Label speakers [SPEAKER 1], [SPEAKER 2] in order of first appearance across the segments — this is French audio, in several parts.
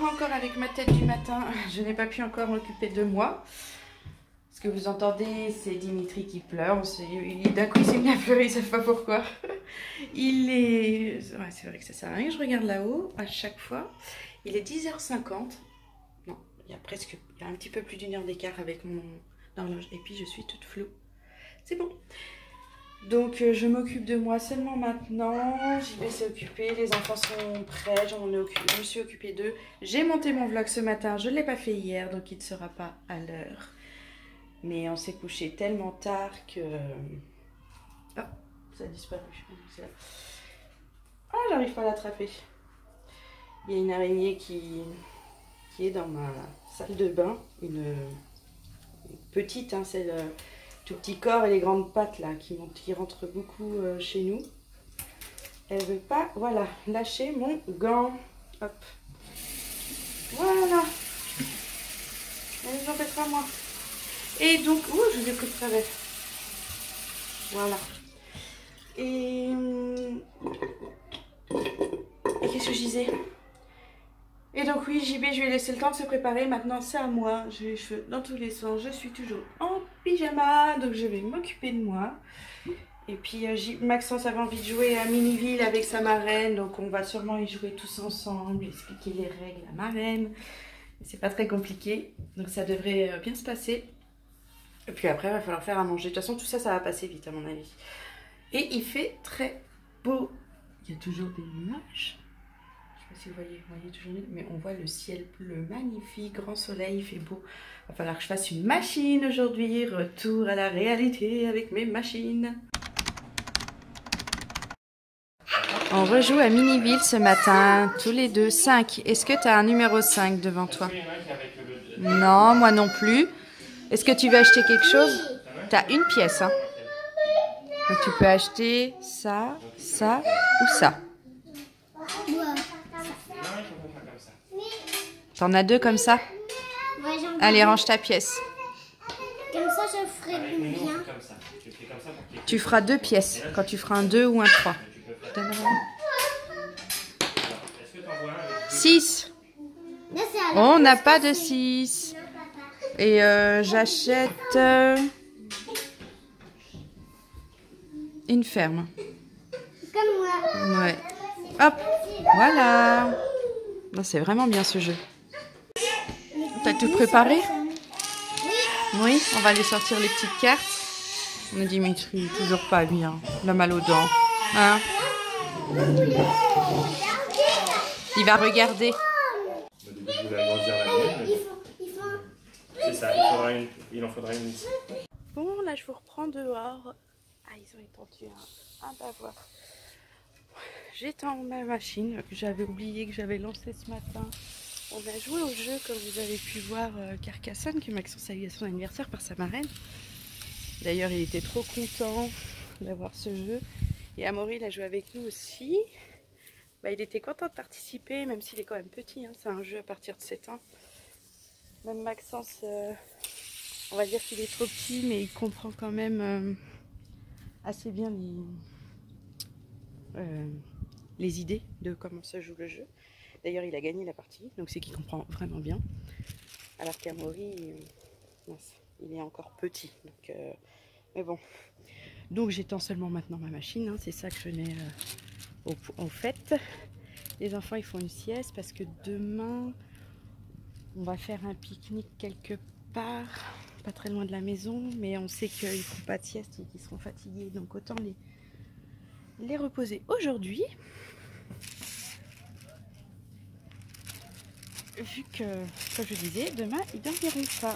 [SPEAKER 1] reprends encore avec ma tête du matin. Je n'ai pas pu encore m'occuper de moi. Ce que vous entendez, c'est Dimitri qui pleure. D'un coup, il s'est mis à pleurer, il ne sait pas pourquoi. Il est... Ouais, c'est vrai que ça sert à rien. Je regarde là-haut à chaque fois. Il est 10h50. Non, il y a un petit peu plus d'une heure d'écart avec mon horloge. Et puis, je suis toute floue. C'est bon. Donc je m'occupe de moi seulement maintenant. J'y vais s'occuper, les enfants sont prêts, je me suis occupée d'eux. J'ai monté mon vlog ce matin, je ne l'ai pas fait hier, donc il ne sera pas à l'heure. Mais on s'est couché tellement tard que... Oh, ça a disparu. Ah, j'arrive pas à l'attraper. Il y a une araignée qui est dans ma salle de bain, une petite, hein, c'est le... tout petit corps et les grandes pattes là qui rentrent beaucoup chez nous. Elle veut pas, voilà, lâcher mon gant. Hop. Voilà. Elle nous embêtera moi. Et donc, ouh, je vous ai pris de travers. Voilà. Et qu'est-ce que je disais? Et donc oui, JB, je lui ai laissé le temps de se préparer. Maintenant, c'est à moi. J'ai les cheveux dans tous les sens. Je suis toujours en pyjama. Donc, je vais m'occuper de moi. Et puis, Maxence avait envie de jouer à Miniville avec sa marraine. Donc, on va sûrement y jouer tous ensemble. Expliquer les règles à marraine. C'est pas très compliqué. Donc, ça devrait bien se passer. Et puis après, il va falloir faire à manger. De toute façon, tout ça, ça va passer vite à mon avis. Et il fait très beau. Il y a toujours des nuages. Si vous voyez toujours, mais on voit le ciel bleu magnifique, grand soleil, il fait beau. Il va falloir que je fasse une machine aujourd'hui. Retour à la réalité avec mes machines. On rejoue à Miniville ce matin, tous les deux. 5. Est-ce que tu as un numéro 5 devant toi? Non, moi non plus. Est-ce que tu veux acheter quelque chose? Tu as une pièce. Hein. Donc tu peux acheter ça, ça ou ça. T'en as deux comme ça?
[SPEAKER 2] Ouais,
[SPEAKER 1] allez, range ta pièce.
[SPEAKER 2] Comme ça, je ferai bien.
[SPEAKER 1] Tu feras 2 pièces, quand tu feras un 2 ou un 3. 6. On n'a pas de 6. Et j'achète une ferme.
[SPEAKER 2] Comme moi.
[SPEAKER 1] Ouais. Hop, voilà. C'est vraiment bien ce jeu. T'as tout préparé? Oui, on va aller sortir les petites cartes. On a Dimitri, toujours pas bien. Il a mal aux dents. Hein? Il va regarder.
[SPEAKER 3] C'est ça, il en faudra une.
[SPEAKER 1] Bon, là je vous reprends dehors. Ah, ils ont étendu un bavoir. J'étends ma machine que j'avais oublié que j'avais lancée ce matin. On a joué au jeu, comme vous avez pu voir, Carcassonne, que Maxence a eu à son anniversaire par sa marraine. D'ailleurs, il était trop content d'avoir ce jeu. Et Amaury, il a joué avec nous aussi. Bah, il était content de participer, même s'il est quand même petit. Hein. C'est un jeu à partir de 7 ans. Même Maxence, on va dire qu'il est trop petit, mais il comprend quand même assez bien les idées de comment se joue le jeu. D'ailleurs, il a gagné la partie, donc c'est qu'il comprend vraiment bien. Alors qu'Amaury, il est encore petit. Donc, mais bon. Donc j'étends seulement maintenant ma machine. Hein, c'est ça que je venais au fait. Les enfants, ils font une sieste parce que demain, on va faire un pique-nique quelque part, pas très loin de la maison. Mais on sait qu'ils ne font pas de sieste et qu'ils seront fatigués. Donc autant les reposer aujourd'hui. Vu que, comme je disais, demain ils ne dormiront pas.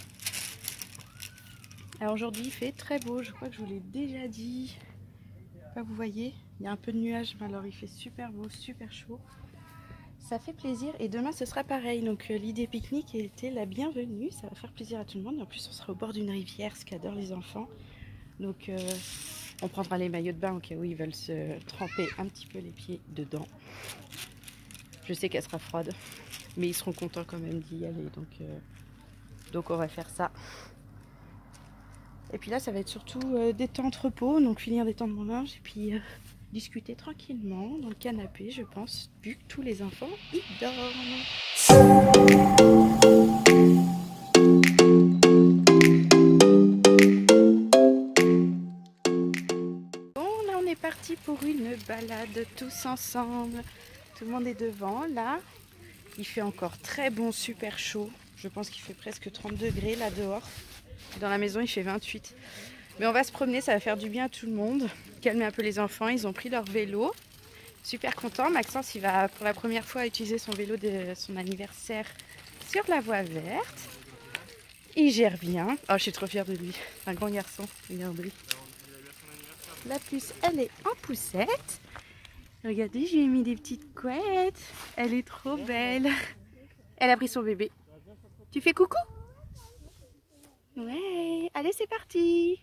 [SPEAKER 1] Alors aujourd'hui il fait très beau, je crois que je vous l'ai déjà dit. Là, vous voyez, il y a un peu de nuages, mais alors il fait super beau, super chaud. Ça fait plaisir et demain ce sera pareil. Donc l'idée pique-nique était la bienvenue, ça va faire plaisir à tout le monde. Et en plus on sera au bord d'une rivière, ce qu'adorent les enfants. Donc on prendra les maillots de bain au cas où ils veulent se tremper un petit peu les pieds dedans. Je sais qu'elle sera froide. Mais ils seront contents quand même d'y aller, donc on va faire ça. Et puis là, ça va être surtout des temps de repos, donc finir d'étendre mon linge et puis discuter tranquillement dans le canapé, je pense, vu que tous les enfants y dorment. Parti pour une balade tous ensemble. Tout le monde est devant là. Il fait encore très bon, super chaud. Je pense qu'il fait presque 30 degrés là dehors. Dans la maison il fait 28. Mais on va se promener, ça va faire du bien à tout le monde. Calmer un peu les enfants, ils ont pris leur vélo. Super content. Maxence il va pour la première fois utiliser son vélo de son anniversaire sur la voie verte. Il gère bien. Oh, je suis trop fière de lui. Un grand garçon, regardez. La puce, elle est en poussette. Regardez, je lui ai mis des petites couettes. Elle est trop belle. Elle a pris son bébé. Tu fais coucou? Ouais, allez, c'est parti.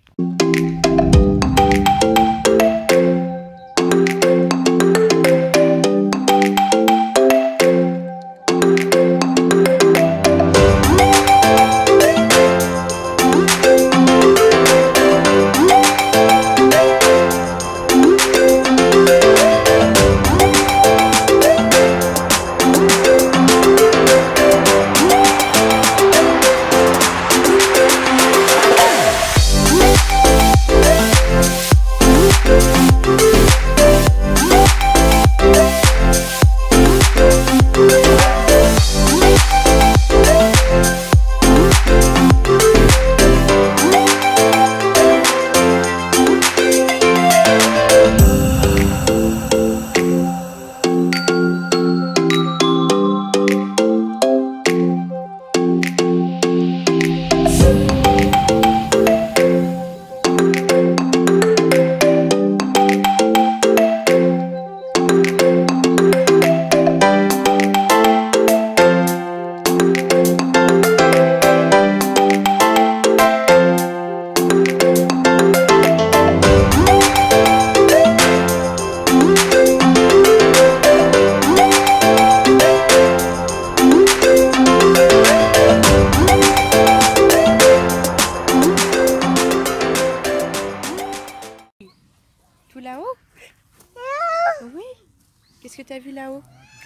[SPEAKER 1] Tout là-haut? Oui. Qu'est-ce que tu as vu là-haut?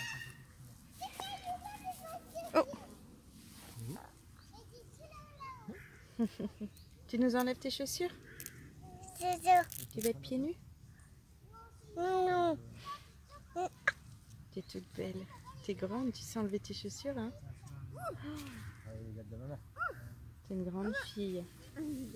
[SPEAKER 1] Oh. Tu nous enlèves tes chaussures?
[SPEAKER 2] C'est ça.
[SPEAKER 1] Tu vas être pieds nus?
[SPEAKER 2] Non.
[SPEAKER 1] Tu es toute belle. Tu es grande, tu sais enlever tes chaussures, hein? Tu es une grande fille. Oui.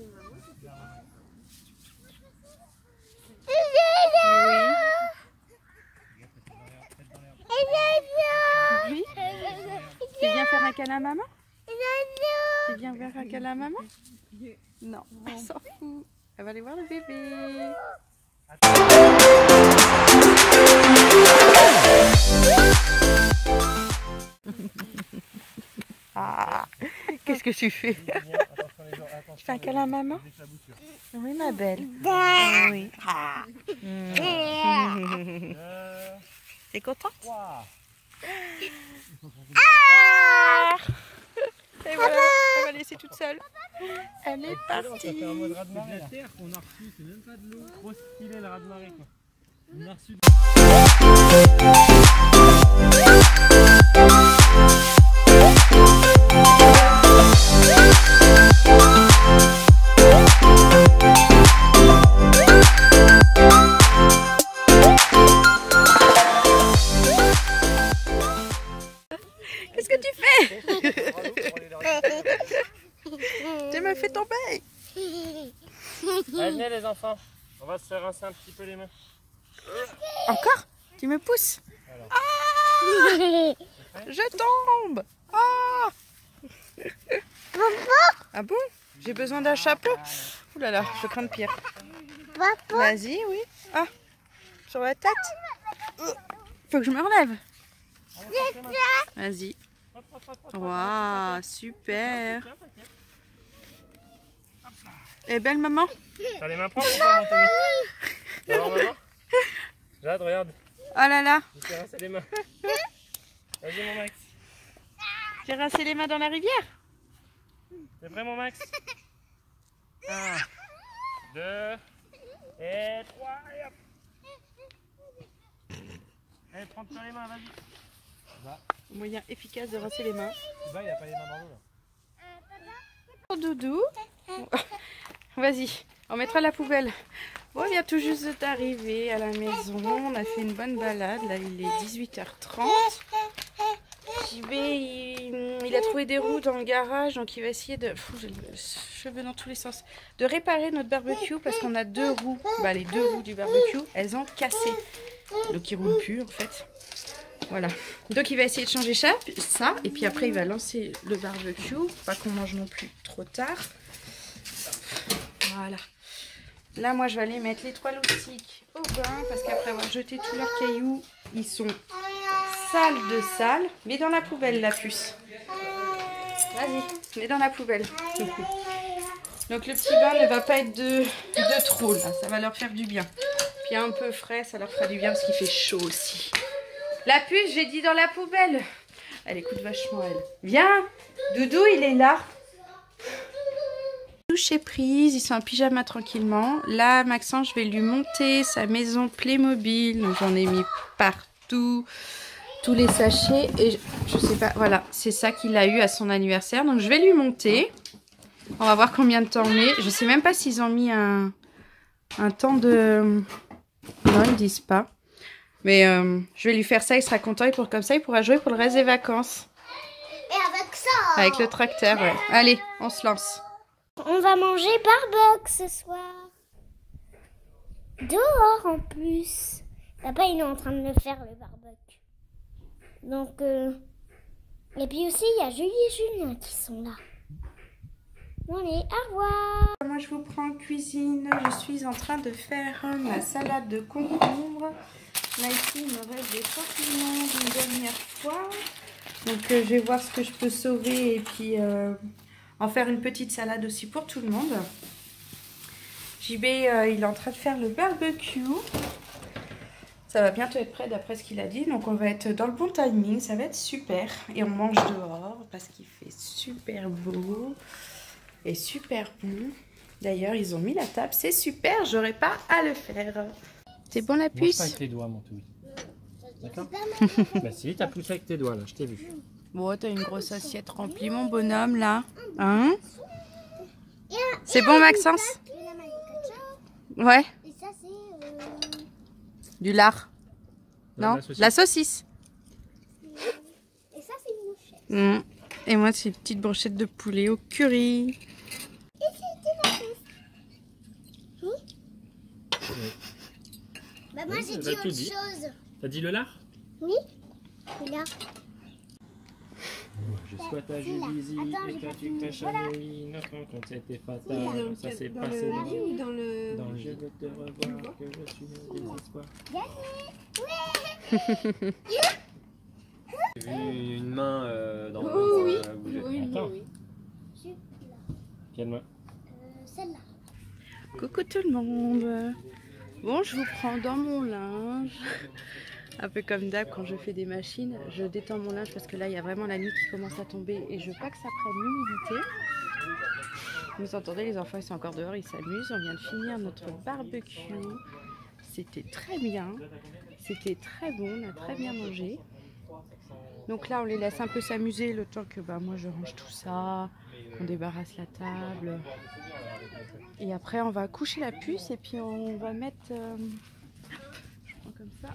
[SPEAKER 1] Oui. Tu viens faire un câlin à maman? Tu viens faire un câlin à maman? Non, elle s'en fout. Elle va aller voir le bébé. Ah, qu'est-ce que tu fais? Tu fais un câlin à maman? Oui, ma belle. Oui. Ah. T'es contente? Ah. Et voilà, elle va laisser toute seule. Elle est partie.
[SPEAKER 3] Ça fait un mode raz-de-marée. La terre qu'on a reçue, c'est même pas de l'eau. Trop stylé le raz-de-marée quoi. On a reçu.
[SPEAKER 1] Qu'est-ce que tu fais? Tu m'as fait tomber.
[SPEAKER 3] Allez, venez les enfants. On va se rincer un petit peu les mains.
[SPEAKER 1] Encore? Tu me pousses? Ah, je tombe. Ah, ah bon? J'ai besoin d'un chapeau? Ouh là là, je crains de pire. Vas-y, oui. Ah, sur la tête. Faut que je me relève. Vas-y. Waouh, super. Et belle maman?
[SPEAKER 3] T'as les mains propres ou pas, Anthony? Alors maman? Jade, regarde.
[SPEAKER 1] Oh là là.
[SPEAKER 3] Je t'ai rincé les mains. Vas-y mon Max.
[SPEAKER 1] J'ai rincé les mains dans la rivière.
[SPEAKER 3] C'est prêt mon Max? 1, 2 et 3 et hop. Allez, prends-toi les mains, vas-y.
[SPEAKER 1] Moyen efficace de rincer les mains.
[SPEAKER 3] Bah, il a pas les mains dans l'eau là.
[SPEAKER 1] Pour Doudou. Vas-y, on mettra la poubelle. Bon, il vient tout juste d'arriver à la maison. On a fait une bonne balade. Là, il est 18h30. JB, il a trouvé des roues dans le garage. Donc, il va essayer de... J'ai les cheveux dans tous les sens. De réparer notre barbecue parce qu'on a deux roues. Bah, les deux roues du barbecue, elles ont cassé. Donc, il roule plus, en fait. Voilà. Donc, il va essayer de changer ça. Et puis après, il va lancer le barbecue. Pas qu'on mange non plus trop tard. Voilà. Là, moi, je vais aller mettre les 3 loustiques au bain parce qu'après avoir jeté tous leurs cailloux, ils sont sales de sale. Mets dans la poubelle, la puce. Vas-y, mets dans la poubelle. Donc, le petit bain ne va pas être de trop, là. Ça va leur faire du bien. Puis un peu frais, ça leur fera du bien parce qu'il fait chaud aussi. La puce, j'ai dit dans la poubelle. Elle écoute vachement, elle. Viens, Doudou, il est là. Douche est prise, ils sont en pyjama tranquillement. Là, Maxence, je vais lui monter sa maison Playmobil. Donc, j'en ai mis partout, tous les sachets. Et je sais pas, voilà, c'est ça qu'il a eu à son anniversaire. Donc, je vais lui monter. On va voir combien de temps on met. Je sais même pas s'ils ont mis un temps de... Non, ils disent pas. Mais je vais lui faire ça, il sera content. Et comme ça, il pourra jouer pour le reste des vacances.
[SPEAKER 2] Et avec ça.
[SPEAKER 1] Avec le tracteur, ouais. Allez, on se lance.
[SPEAKER 2] On va manger barbecue ce soir. Dehors en plus. Papa il est en train de le faire le barbecue. Donc et puis aussi il y a Julie et Julien qui sont là. Bon, allez, au revoir.
[SPEAKER 1] Moi je vous prends en cuisine. Je suis en train de faire ma salade de concombre. Là ici il me reste des champignons d'une dernière fois. Donc je vais voir ce que je peux sauver et puis en faire une petite salade aussi pour tout le monde. JB, il est en train de faire le barbecue. Ça va bientôt être prêt d'après ce qu'il a dit. Donc on va être dans le bon timing. Ça va être super. Et on mange dehors parce qu'il fait super beau et super bon. D'ailleurs, ils ont mis la table. C'est super. J'aurais pas à le faire. C'est bon la puce?
[SPEAKER 3] Pousse avec tes doigts, mon touille. D'accord? Bah si, t'as poussé avec tes doigts là, je t'ai vu.
[SPEAKER 1] Bon, t'as une grosse assiette remplie, mon bonhomme, là. Hein? C'est bon, Maxence? Ouais.
[SPEAKER 2] Et ça c'est
[SPEAKER 1] Du lard. Non, la saucisse.
[SPEAKER 2] et ça c'est une mouchette.
[SPEAKER 1] Et moi, c'est une petite brochette de poulet au curry.
[SPEAKER 2] Et c'était la sauce. Oui. Bah moi j'ai dit autre chose.
[SPEAKER 3] T'as dit le lard?
[SPEAKER 2] Oui. Et là.
[SPEAKER 3] Je souhaite à Julie et que tu crèches à Noïne quand c'était fatal. Ça s'est passé dans le je veux te revoir, que je suis au désespoir.
[SPEAKER 4] J'ai vu une main dans le bouger.
[SPEAKER 3] Attends. Quelle main?
[SPEAKER 2] Celle-là.
[SPEAKER 1] Coucou tout le monde. Bon, je vous prends dans mon linge. Un peu comme d'hab, quand je fais des machines, je détends mon linge parce que là, il y a vraiment la nuit qui commence à tomber et je veux pas que ça prenne l'humidité. Vous entendez, les enfants, ils sont encore dehors, ils s'amusent. On vient de finir notre barbecue. C'était très bien. C'était très bon, on a très bien mangé. Donc là, on les laisse un peu s'amuser le temps que moi, je range tout ça, qu'on débarrasse la table. Et après, on va coucher la puce et puis on va mettre... je prends comme ça.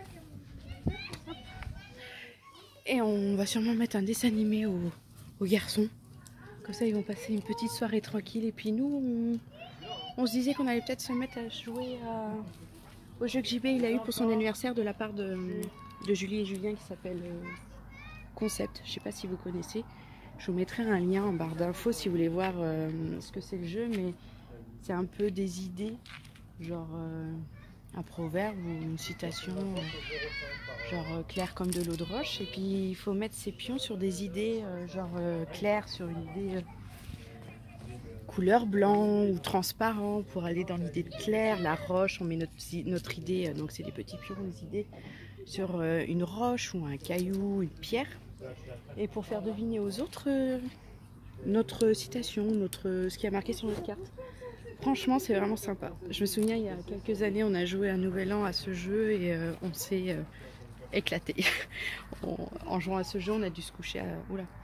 [SPEAKER 1] Et on va sûrement mettre un dessin animé aux garçons. Comme ça, ils vont passer une petite soirée tranquille. Et puis nous, on se disait qu'on allait peut-être se mettre à jouer au jeu que JB il a eu pour son anniversaire de la part de Julie et Julien qui s'appelle Concept. Je ne sais pas si vous connaissez. Je vous mettrai un lien en barre d'infos si vous voulez voir ce que c'est le jeu. Mais c'est un peu des idées, genre un proverbe ou une citation, genre clair comme de l'eau de roche. Et puis il faut mettre ses pions sur des idées, genre clair sur une idée couleur blanc ou transparent pour aller dans l'idée de clair. La roche, on met notre idée, donc c'est des petits pions, des idées sur une roche ou un caillou, une pierre. Et pour faire deviner aux autres notre citation, ce qui a marqué sur notre carte. Franchement, c'est vraiment sympa. Je me souviens, il y a quelques années, on a joué un nouvel an à ce jeu et on s'est éclaté. En jouant à ce jeu, on a dû se coucher à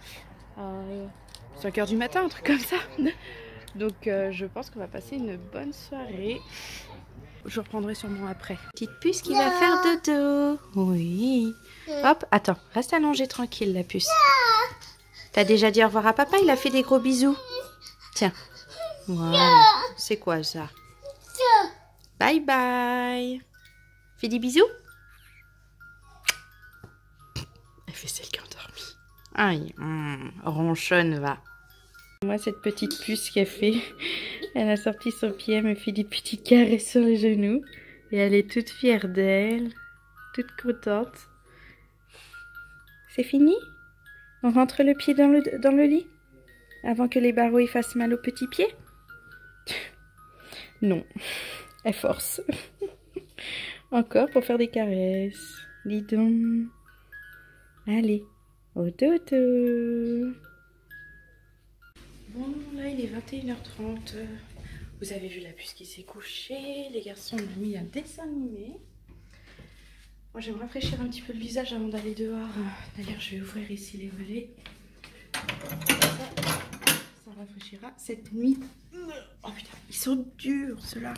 [SPEAKER 1] 5 h du matin, un truc comme ça. Donc je pense qu'on va passer une bonne soirée. Je reprendrai sûrement après. Petite puce qui va faire dodo. Oui. Hop, attends, reste allongée tranquille la puce. T'as déjà dit au revoir à papa, il a fait des gros bisous. Tiens. Voilà. C'est quoi ça? Bye bye. Fais des bisous. Elle fait celle qui a endormi. Aïe, ronchonne va. Moi, cette petite puce qu'elle fait, elle a sorti son pied, elle me fait des petits carrés sur les genoux. Et elle est toute fière d'elle, toute contente. C'est fini? On rentre le pied dans le lit? Avant que les barreaux y fassent mal au petit pied? Non, elle force. Encore pour faire des caresses. Dis donc. Allez, au dodo. Bon, là il est 21h30. Vous avez vu la puce qui s'est couchée. Les garçons ont mis un dessin animé. Moi je vais me rafraîchir un petit peu le visage avant d'aller dehors. D'ailleurs je vais ouvrir ici les volets. Ça rafraîchira cette nuit. Oh putain, ils sont durs ceux-là.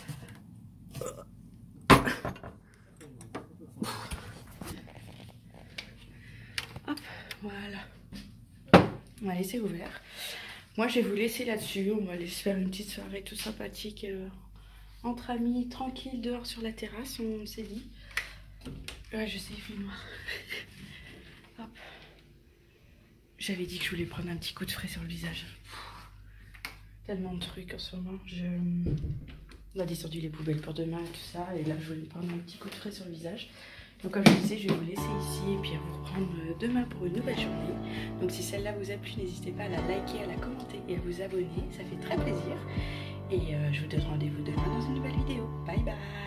[SPEAKER 1] Hop, voilà. Allez, c'est ouvert. Moi, je vais vous laisser là-dessus. On va aller se faire une petite soirée tout sympathique entre amis, tranquille, dehors sur la terrasse, on s'est dit. Ouais, je sais, il fait noir. Hop. J'avais dit que je voulais prendre un petit coup de frais sur le visage. Tellement de trucs en ce moment. On a descendu les poubelles pour demain et tout ça. Et là, je voulais prendre un petit coup de frais sur le visage. Donc comme je vous disais, je vais vous laisser ici et puis à vous reprendre demain pour une nouvelle journée. Donc si celle-là vous a plu, n'hésitez pas à la liker, à la commenter et à vous abonner. Ça fait très plaisir. Et je vous donne rendez-vous demain dans une nouvelle vidéo. Bye bye!